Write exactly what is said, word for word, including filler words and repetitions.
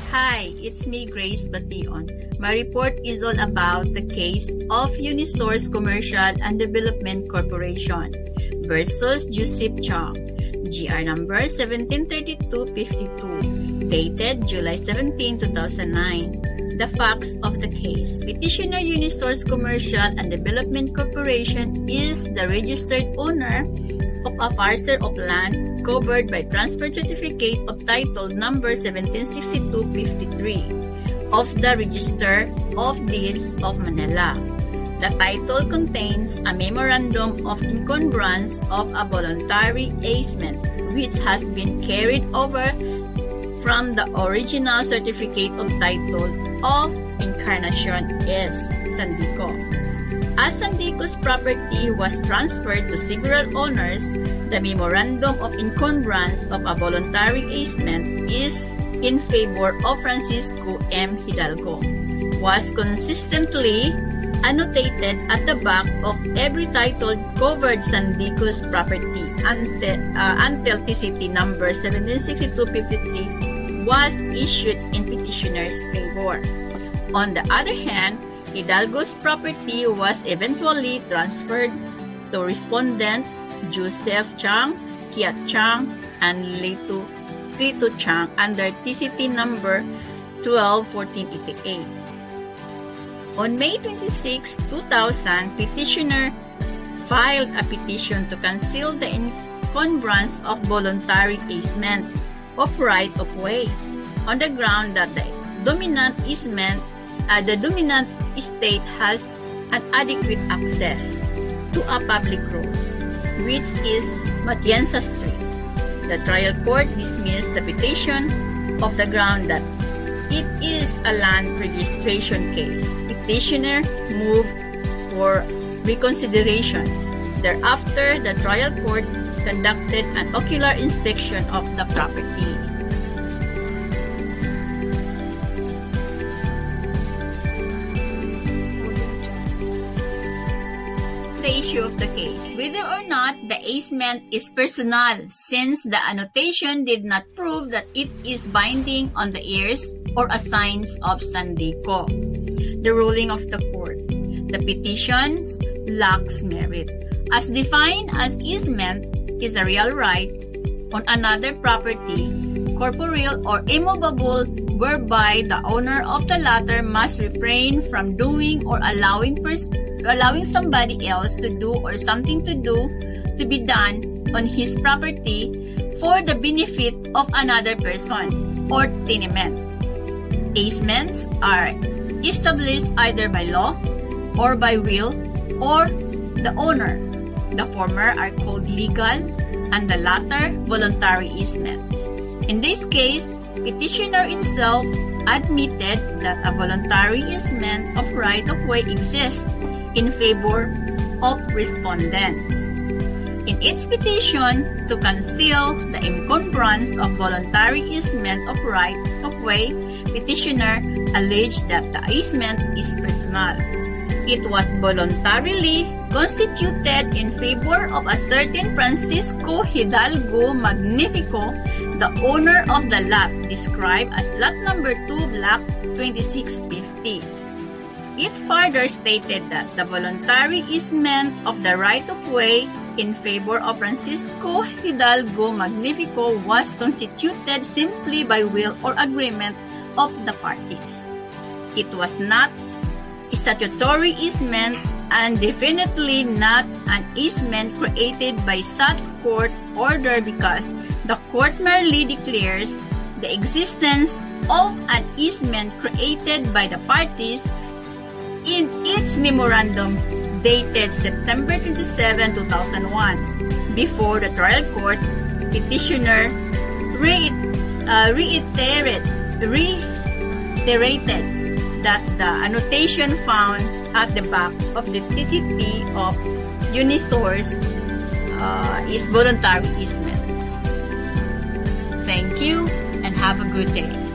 Hi, it's me, Grace Bation. My report is all about the case of Unisource Commercial and Development Corporation versus Joseph Chang, G R number seventeen thirty-two fifty-two, dated July seventeenth, two thousand nine. The facts of the case. Petitioner Unisource Commercial and Development Corporation is the registered owner of a parcel of land covered by Transfer Certificate of Title number seventeen sixty-two fifty-three of the Register of Deeds of Manila. The title contains a memorandum of encumbrance of a voluntary easement which has been carried over from the original Certificate of Title of Encarnacion S. Sandico. As Sandico's property was transferred to several owners, the Memorandum of Encumbrance of a Voluntary Easement is in favor of Francisco M. Hidalgo, was consistently annotated at the back of every title covered Sandico's property until, uh, until T C T number seventeen sixty-two fifty-three was issued in petitioner's favor. On the other hand, Hidalgo's property was eventually transferred to respondent Joseph Chang, Kiat Chang, and Lito, Lito Chang under T C T number twelve fourteen eighty-eight. On May twenty-sixth, two thousand, petitioner filed a petition to cancel the encumbrance of voluntary easement of right-of-way on the ground that the dominant easement, uh, the dominant estate has an adequate access to a public road, which is Matienza Street. The trial court dismissed the petition of the ground that it is a land registration case. Petitioner moved for reconsideration. Thereafter, the trial court conducted an ocular inspection of the property. The issue of the case, whether or not the easement is personal, since the annotation did not prove that it is binding on the heirs or assigns of Sandico. The ruling of the court. The petition lacks merit. As defined as easement is a real right on another property, corporeal or immovable, whereby the owner of the latter must refrain from doing or allowing person allowing somebody else to do or something to do to be done on his property for the benefit of another person or tenement. Easements are established either by law or by will or the owner. The former are called legal and the latter voluntary easements. In this case, petitioner itself admitted that a voluntary easement of right-of-way exists in favor of respondents. In its petition to conceal the encumbrance of voluntary easement of right-of-way, petitioner alleged that the easement is personal. It was voluntarily constituted in favor of a certain Francisco Hidalgo Magnifico, the owner of the lot described as lot number two, block twenty-six fifty. It further stated that the voluntary easement of the right-of-way in favor of Francisco Hidalgo Magnifico was constituted simply by will or agreement of the parties. It was not a statutory easement and definitely not an easement created by such court order because the court merely declares the existence of an easement created by the parties in its memorandum dated September twenty-seventh, two thousand one. Before the trial court, petitioner re uh, reiterated, reiterated that the annotation found at the back of the T C T of Unisource uh, is voluntary easement. Thank you and have a good day.